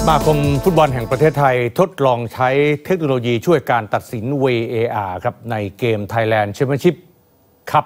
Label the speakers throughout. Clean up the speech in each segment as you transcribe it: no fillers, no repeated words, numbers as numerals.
Speaker 1: สมาคมฟุตบอลแห่งประเทศไทยทดลองใช้เทคโนโลยีช่วยการตัดสิน VAR ครับในเกม Thailand Championship Cup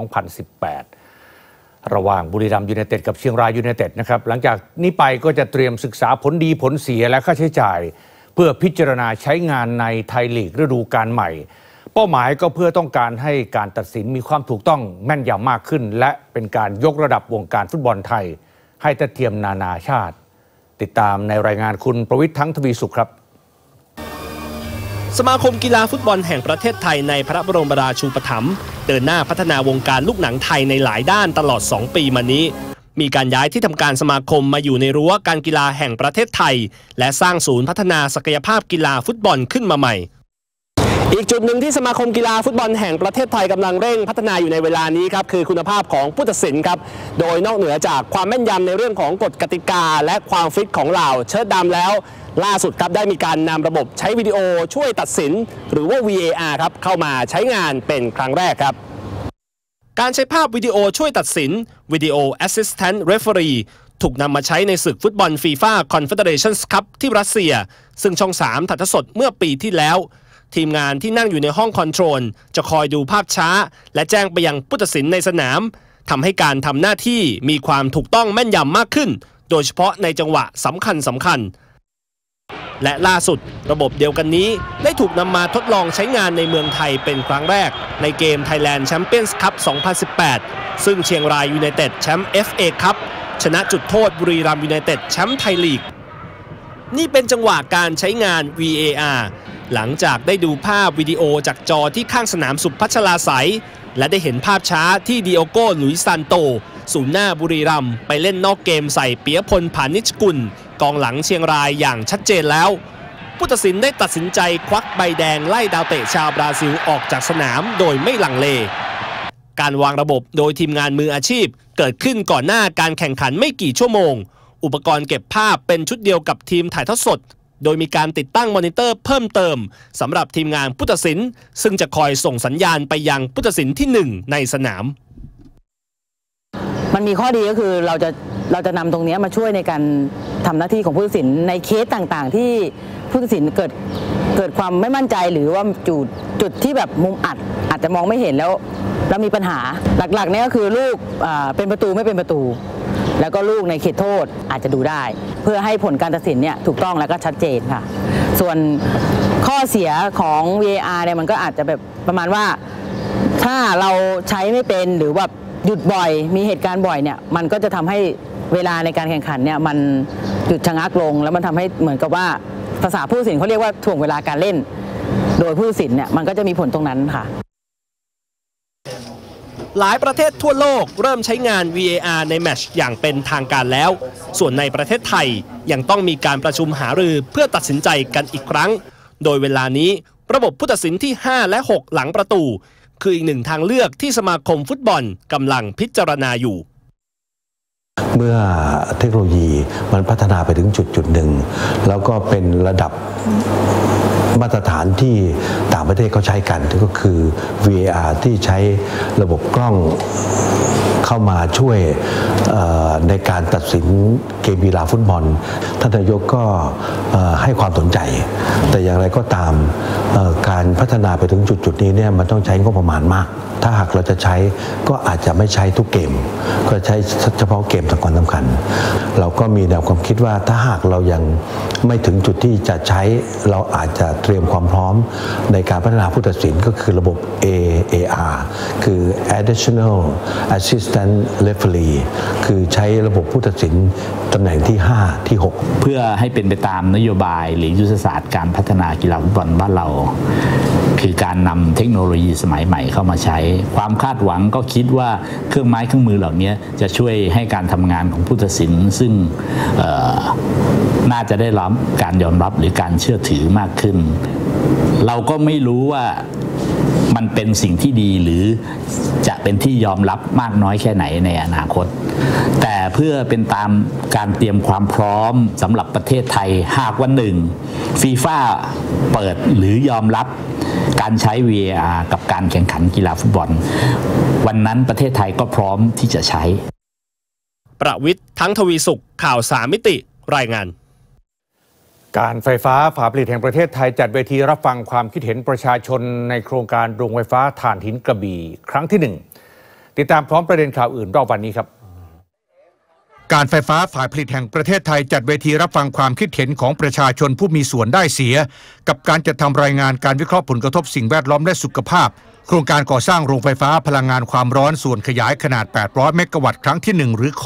Speaker 1: 2018 ระหว่างบุรีรัมย์ยูไนเต็ดกับเชียงรายยูไนเต็ดนะครับหลังจากนี้ไปก็จะเตรียมศึกษาผลดีผลเสียและค่าใช้จ่ายเพื่อพิจารณาใช้งานในไทยลีกฤดูกาลใหม่เป้าหมายก็เพื่อต้องการให้การตัดสินมีความถูกต้องแม่นยำมากขึ้นและเป็นการยกระดับวงการฟุตบอลไทยให้ทัดเทียมนานาชาติติดตามในรายงานคุณประวิทย์ทั้งทวีสุขครับ
Speaker 2: สมาคมกีฬาฟุตบอลแห่งประเทศไทยในพระบรมราชูปถัมภ์เดินหน้าพัฒนาวงการลูกหนังไทยในหลายด้านตลอด2 ปีมานี้มีการย้ายที่ทำการสมาคมมาอยู่ในรั้วการกีฬาแห่งประเทศไทยและสร้างศูนย์พัฒนาศักยภาพกีฬาฟุตบอลขึ้นมาใหม่อีกจุดหนึ่งที่สมาคมกีฬาฟุตบอลแห่งประเทศไทยกำลังเร่งพัฒนาอยู่ในเวลานี้ครับคือคุณภาพของผู้ตัดสินครับโดยนอกเหนือจากความแม่นยำในเรื่องของกฎกติกาและความฟิตของเหล่าเชิดดำแล้วล่าสุดครับได้มีการนำระบบใช้วิดีโอช่วยตัดสินหรือว่า VAR ครับเข้ามาใช้งานเป็นครั้งแรกครับการใช้ภาพวิดีโอช่วยตัดสิน Video Assistant Referee ถูกนำมาใช้ในศึกฟุตบอล FIFA Confederations Cup ที่รัสเซียซึ่งช่อง 3 ถ่ายทอดสดเมื่อปีที่แล้วทีมงานที่นั่งอยู่ในห้องคอนโทรลจะคอยดูภาพช้าและแจ้งไปยังผู้ตัดสินในสนามทำให้การทำหน้าที่มีความถูกต้องแม่นยำมากขึ้นโดยเฉพาะในจังหวะสำคัญและล่าสุดระบบเดียวกันนี้ได้ถูกนำมาทดลองใช้งานในเมืองไทยเป็นครั้งแรกในเกม Thailand Champions Cup 2018 ซึ่งเชียงรายยูไนเต็ดแชมป์ FA Cup ชนะจุดโทษบุรีรัมย์ยูไนเต็ดแชมป์ไทยลีกนี่เป็นจังหวะการใช้งาน VAR หลังจากได้ดูภาพวิดีโอจากจอที่ข้างสนามสุพัชลาไสยและได้เห็นภาพช้าที่ดิโอโก้หลุยซานโตศูนย์หน้าบุรีรัมย์ไปเล่นนอกเกมใส่เปียพลพานิชกุลกองหลังเชียงรายอย่างชัดเจนแล้วผู้ตัดสินได้ตัดสินใจควักใบแดงไล่ดาวเตะชาวบราซิลออกจากสนามโดยไม่ลังเลการวางระบบโดยทีมงานมืออาชีพเกิดขึ้นก่อนหน้าการแข่งขันไม่กี่ชั่วโมงอุปกรณ์เก็บภาพเป็นชุดเดียวกับทีมถ่ายทอดสดโดยมีการติดตั้งมอนิเตอร์เพิ่มเติมสำหรับทีมงานผู้ตัดสินซึ่งจะคอยส่งสัญญาณไปยังผู้ตัดสินที่1ในสนาม
Speaker 3: มันมีข้อดีก็คือเราจะนำตรงนี้มาช่วยในการทำหน้าที่ของผู้ตัดสินในเคสต่างๆที่ผู้ตัดสินเกิดความไม่มั่นใจหรือว่าจุดที่แบบมุมอาจจะมองไม่เห็นแล้วมีปัญหาหลักๆนี่ก็คือลูกเป็นประตูไม่เป็นประตูแล้วก็ลูกในเขตโทษอาจจะดูได้เพื่อให้ผลการตัดสินเนี่ยถูกต้องแล้วก็ชัดเจนค่ะส่วนข้อเสียของ VAR เนี่ยมันก็อาจจะแบบประมาณว่าถ้าเราใช้ไม่เป็นหรือว่าหยุดบ่อยมีเหตุการณ์บ่อยเนี่ยมันก็จะทำให้เวลาในการแข่งขันเนี่ยมันหยุดชะงักลงแล้วมันทำให้เหมือนกับว่าภาษาผู้ตัดสินเขาเรียกว่าถ่วงเวลาการเล่นโดยผู้ตัดสินเนี่ยมันก็จะมีผลตรงนั้นค่ะ
Speaker 2: หลายประเทศทั่วโลกเริ่มใช้งาน VAR ในแมตช์อย่างเป็นทางการแล้วส่วนในประเทศไทยยังต้องมีการประชุมหารือเพื่อตัดสินใจกันอีกครั้งโดยเวลานี้ระบบผู้ตัดสินที่5และ6หลังประตูคืออีกหนึ่งทางเลือกที่สมาคมฟุตบอลกำลังพิจารณาอยู่
Speaker 4: เมื่อเทคโนโลยีมันพัฒนาไปถึงจุดหนึ่งแล้วก็เป็นระดับมาตรฐานที่ต่างประเทศเขาใช้กันก็คือ VAR ที่ใช้ระบบกล้องเข้ามาช่วยในการตัดสินเกมกีฬาฟุตบอลท่านนายกก็ให้ความสนใจแต่อย่างไรก็ตามการพัฒนาไปถึงจุดนี้เนี่ยมันต้องใช้งบประมาณมากถ้าหากเราจะใช้ก็อาจจะไม่ใช้ทุกเกมก็ใช้เฉพาะเกมสำคัญเราก็มีแนวความคิดว่าถ้าหากเรายังไม่ถึงจุดที่จะใช้เราอาจจะเตรียมความพร้อมในการพัฒนาผู้ตัดสินก็คือระบบ AAR คือ Additional Assistant Referee คือใช้ระบบผู้ตัดสินตำแหน่งที่5ที่6
Speaker 5: เพื่อให้เป็นไปตามนโยบายหรือยุทธศาสตร์การพัฒนากีฬาฟุตบอลบ้านเราคือการนำเทคโนโลยีสมัยใหม่เข้ามาใช้ความคาดหวังก็คิดว่าเครื่องไม้เครื่องมือเหล่านี้จะช่วยให้การทำงานของผู้ตัดสินซึ่งน่าจะได้รับการยอมรับหรือการเชื่อถือมากขึ้นเราก็ไม่รู้ว่ามันเป็นสิ่งที่ดีหรือจะเป็นที่ยอมรับมากน้อยแค่ไหนในอนาคตแต่เพื่อเป็นตามการเตรียมความพร้อมสำหรับประเทศไทยหากวันหนึ่งฟีฟ่าเปิดหรือยอมรับการใช้ VAR กับการแข่งขันกีฬาฟุตบอลวันนั้นประเทศไทยก็พร้อมที่จะใช้
Speaker 2: ประวิทย์ทั้งทวีสุขข่าว3 มิติรายงาน
Speaker 1: การไฟฟ้าฝ่ายผลิตแห่งประเทศไทยจัดเวทีรับฟังความคิดเห็นประชาชนในโครงการโรงไฟฟ้าถ่านหินกระบี่ครั้งที่ 1ติดตามพร้อมประเด็นข่าวอื่นรอบวันนี้ครับการไฟฟ้าฝ่ายผลิตแห่งประเทศไทยจัดเวทีรับฟังความคิดเห็นของประชาชนผู้มีส่วนได้เสียกับการจัดทำรายงานการวิเคราะห์ผลกระทบสิ่งแวดล้อมและสุขภาพโครงการก่อสร้างโรงไฟฟ้าพลังงานความร้อนส่วนขยายขนาด800เมกะวัตต์ครั้งที่1หรือค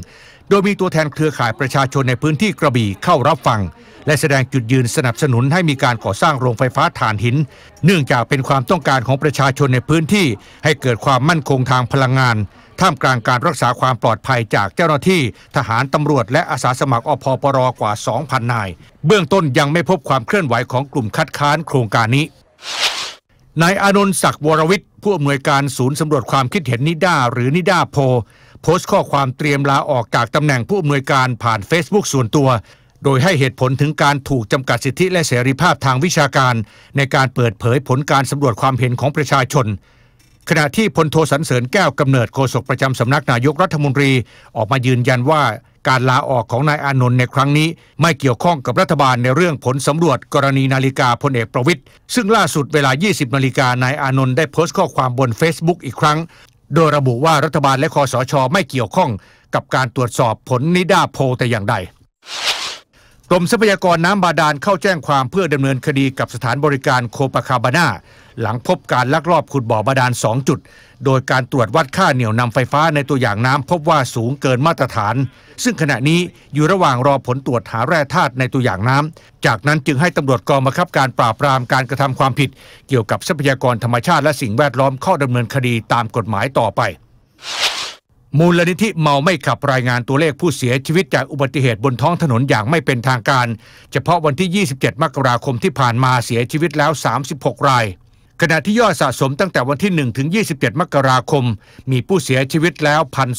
Speaker 1: 1โดยมีตัวแทนเครือข่ายประชาชนในพื้นที่กระบี่เข้ารับฟังและแสดงจุดยืนสนับสนุนให้มีการก่อสร้างโรงไฟฟ้าถ่านหินเนื่องจากเป็นความต้องการของประชาชนในพื้นที่ให้เกิดความมั่นคงทางพลังงานท่ามกลางการรักษาความปลอดภัยจากเจ้าหน้าที่ทหารตำรวจและอาสาสมัครอพปรกว่า 2,000 นายเบื้องต้นยังไม่พบความเคลื่อนไหวของกลุ่มคัดค้านโครงการนี้นายอานนท์ศักดิ์วรวิทย์ผู้อำนวยการศูนย์สำรวจความคิดเห็นนิด้าหรือนิด้าโพโพสต์ข้อความเตรียมลาออกจากตำแหน่งผู้อำนวยการผ่าน Facebook ส่วนตัวโดยให้เหตุผลถึงการถูกจำกัดสิทธิและเสรีภาพทางวิชาการในการเปิดเผยผลการสำรวจความเห็นของประชาชนขณะที่พลโทสรรเสริญแก้วกำเนิดโฆษกประจำสำนักนายกรัฐมนตรีออกมายืนยันว่าการลาออกของนายอานนท์ในครั้งนี้ไม่เกี่ยวข้องกับรัฐบาลในเรื่องผลสำรวจกรณีนาฬิกาพลเอกประวิตรซึ่งล่าสุดเวลา 20 นาฬิกานายอานนท์ได้โพสต์ข้อความบน Facebook อีกครั้งโดยระบุว่ารัฐบาลและคสช.ไม่เกี่ยวข้องกับการตรวจสอบผลนิด้าโพลแต่อย่างใดกรมทรัพยากรน้ำบาดาลเข้าแจ้งความเพื่อดำเนินคดีกับสถานบริการโคปาคาบาน่าหลังพบการลักลอบขุดบ่อบาดาล2จุดโดยการตรวจวัดค่าเหนี่ยวนำไฟฟ้าในตัวอย่างน้ำพบว่าสูงเกินมาตรฐานซึ่งขณะนี้อยู่ระหว่างรอผลตรวจหาแร่ธาตุในตัวอย่างน้ำจากนั้นจึงให้ตำรวจกองบังคับการปราบปรามการกระทำความผิดเกี่ยวกับทรัพยากรธรรมชาติและสิ่งแวดล้อมเข้าดำเนินคดีตามกฎหมายต่อไปมูลนิธิเมาไม่ขับรายงานตัวเลขผู้เสียชีวิตจากอุบัติเหตุบนท้องถนนอย่างไม่เป็นทางการเฉพาะวันที่ 27 มกราคมที่ผ่านมาเสียชีวิตแล้ว 36 รายขณะที่ยอดสะสมตั้งแต่วันที่ 1 ถึง 27 มกราคมมีผู้เสียชีวิตแล้ว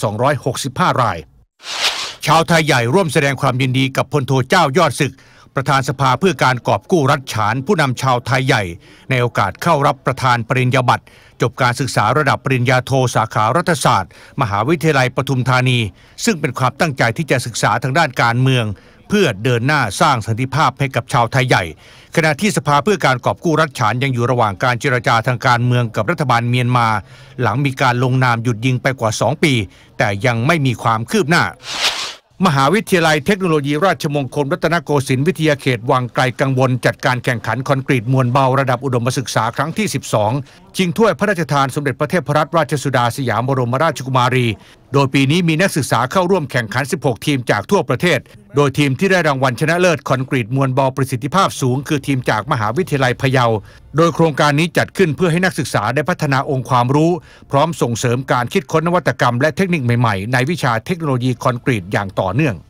Speaker 1: 1,265 รายชาวไทยใหญ่ร่วมแสดงความยินดีกับพลโทเจ้ายอดศึกประธานสภาเพื่อการกอบกู้รัฐฉานผู้นำชาวไทยใหญ่ในโอกาสเข้ารับประทานปริญญาบัตรจบการศึกษาระดับปริญญาโทสาขารัฐศาสตร์มหาวิทยาลัยปทุมธานีซึ่งเป็นความตั้งใจที่จะศึกษาทางด้านการเมืองเพื่อเดินหน้าสร้างสันติภาพให้กับชาวไทยใหญ่ขณะที่สภาเพื่อการกอบกู้รัฐฉานยังอยู่ระหว่างการเจรจาทางการเมืองกับรัฐบาลเมียนมาหลังมีการลงนามหยุดยิงไปกว่า2 ปีแต่ยังไม่มีความคืบหน้ามหาวิทยาลัยเทคโนโลยีราชมงคลรัตนโกสินทร์วิทยาเขตวังไกลกังวลจัดการแข่งขันคอนกรีตมวลเบาระดับอุดมศึกษาครั้งที่ 12ชิงถ้วยพระราชทานสมเด็จพระเทพรัตนราชสุดาสยามบรมราชกุมารีโดยปีนี้มีนักศึกษาเข้าร่วมแข่งขัน 16 ทีมจากทั่วประเทศโดยทีมที่ได้รางวัลชนะเลิศคอนกรีตมวลเบาประสิทธิภาพสูงคือทีมจากมหาวิทยาลัยพะเยาโดยโครงการนี้จัดขึ้นเพื่อให้นักศึกษาได้พัฒนาองค์ความรู้พร้อมส่งเสริมการคิดค้นนวัตกรรมและเทคนิคใหม่ๆในวิชาเทคโนโลยีคอนกรีตอย่างต่อเนื่อง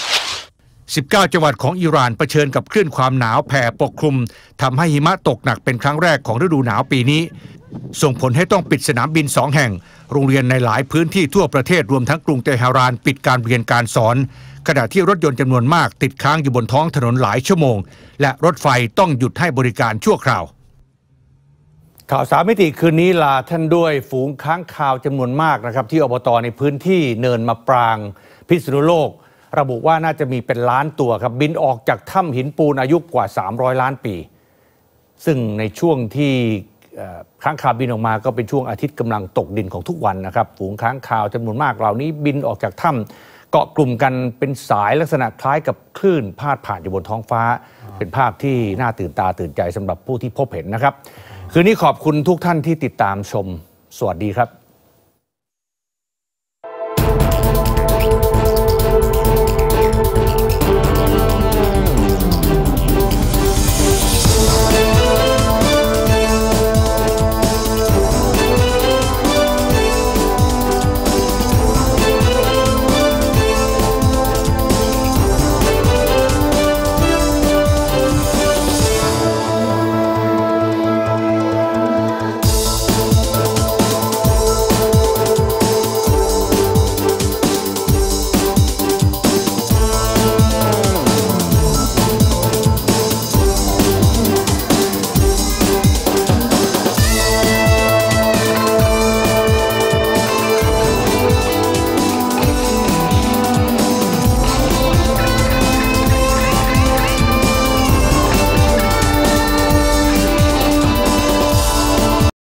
Speaker 1: 19 จังหวัดของอิหร่านเผชิญกับคลื่นความหนาวแผ่ปกคลุมทำให้หิมะตกหนักเป็นครั้งแรกของฤดูหนาวปีนี้ส่งผลให้ต้องปิดสนามบิน2 แห่งโรงเรียนในหลายพื้นที่ทั่วประเทศรวมทั้งกรุงเตหะรานปิดการเรียนการสอนขณะที่รถยนต์จำนวนมากติดค้างอยู่บนท้องถนนหลายชั่วโมงและรถไฟต้องหยุดให้บริการชั่วคราวข่าว3 มิติคืนนี้ลาท่านด้วยฝูงค้างคาวจำนวนมากนะครับที่อบต.ในพื้นที่เนินมะปรางพิษณุโลกระบุว่าน่าจะมีเป็นล้านตัวครับบินออกจากถ้ำหินปูนอายุกว่า300 ล้านปีซึ่งในช่วงที่ค้างคาวบินออกมาก็เป็นช่วงอาทิตย์กำลังตกดินของทุกวันนะครับฝูงค้างคาวจำนวนมากเหล่านี้บินออกจากถ้ำเกาะกลุ่มกันเป็นสายลักษณะคล้ายกับคลื่นพาดผ่านอยู่บนท้องฟ้าเป็นภาพที่น่าตื่นตาตื่นใจสำหรับผู้ที่พบเห็นนะครับคืนนี้ขอบคุณทุกท่านที่ติดตามชมสวัสดีครับ